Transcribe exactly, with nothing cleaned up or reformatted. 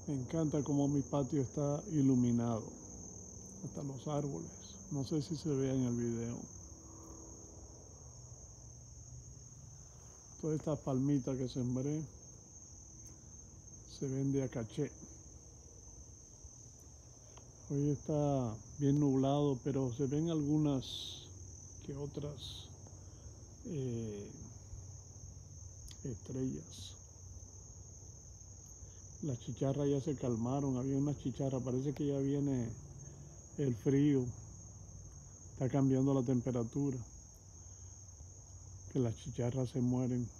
Me encanta cómo mi patio está iluminado, hasta los árboles. No sé si se ve en el video. Todas estas palmitas que sembré se ven de a caché. Hoy está bien nublado, pero se ven algunas que otras eh, estrellas. Las chicharras ya se calmaron, había unas chicharras, parece que ya viene el frío, está cambiando la temperatura, que las chicharras se mueren.